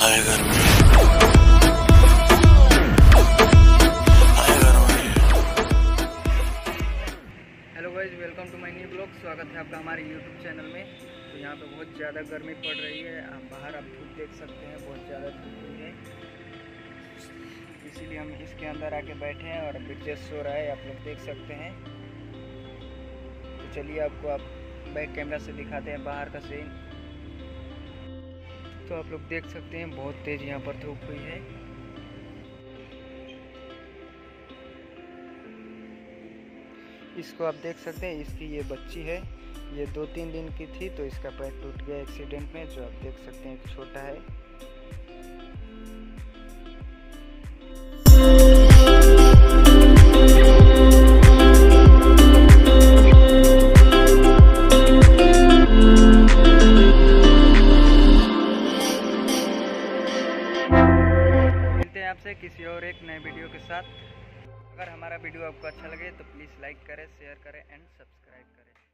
हाय घर में hello guys, welcome to my new blog. स्वागत है आपका हमारे यूट्यूब चैनल में। तो यहाँ पे बहुत ज़्यादा गर्मी पड़ रही है। बाहर आप धूप देख सकते हैं, बहुत ज़्यादा धूप हुई है, इसीलिए हम इसके अंदर आके बैठे हैं और ब्रिजेश सो रहा है, आप लोग देख सकते हैं। तो चलिए आपको आप बैक कैमरा से दिखाते हैं बाहर का सीन। तो आप लोग देख सकते हैं बहुत तेज़ यहाँ पर धूप हुई है। इसको आप देख सकते हैं, इसकी ये बच्ची है, ये 2-3 दिन की थी तो इसका पैर टूट गया एक्सीडेंट में, जो आप देख सकते हैं छोटा है। मिलते हैं आपसे किसी और एक नए वीडियो के साथ। अगर हमारा वीडियो आपको अच्छा लगे तो प्लीज़ लाइक करें, शेयर करें एंड सब्सक्राइब करें।